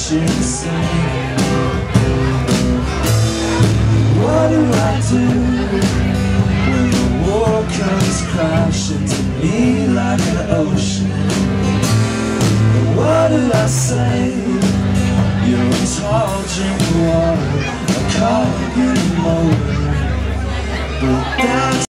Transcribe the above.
you to say. What do I do when the war comes crashing to me like an ocean? What do I say? You're a tall drink of water, I can't get more. But that's